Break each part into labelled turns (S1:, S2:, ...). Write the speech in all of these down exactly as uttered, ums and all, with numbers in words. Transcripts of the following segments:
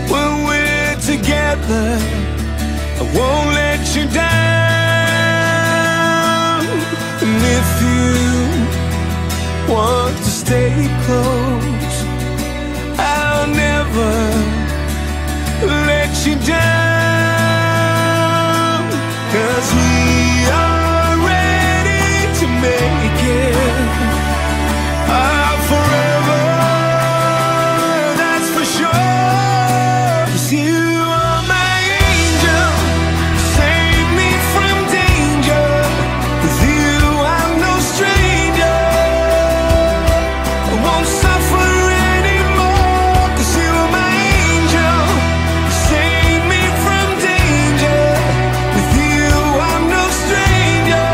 S1: when we're together, I won't let you down. And if you want to stay close, I'll never let you down. 'Cause we are ready to make it our forever, that's for sure. 'Cause you are my angel, save me from danger. With you I'm no stranger, I won't suffer anymore. 'Cause you are my angel, save me from danger. With you I'm no stranger,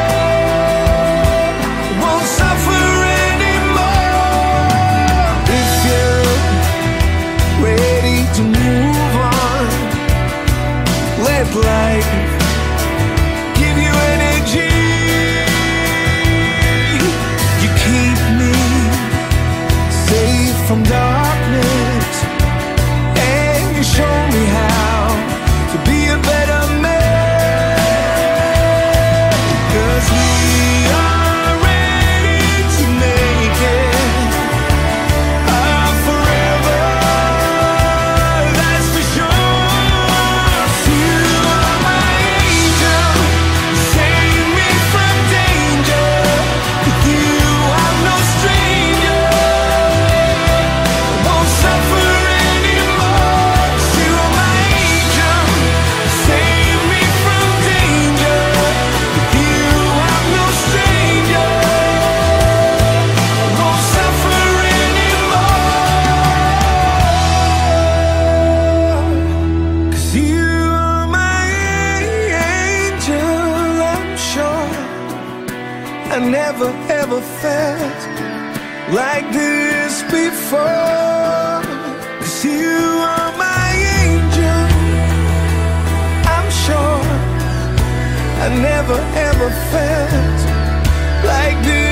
S1: I won't suffer anymore. If you're ready to move on, let life give you energy. You keep me safe from darkness, and you show me how to be a better man. 'Cause we are ready to make it our forever, that's for sure. You are my angel, save me from danger. With you I'm no stranger, I won't suffer anymore. You are my angel, save me from danger. With you I'm no stranger, I won't suffer anymore. 'Cause you are my angel, I'm sure I never ever felt like this before. 'Cause you are my angel, I'm sure I never ever felt like this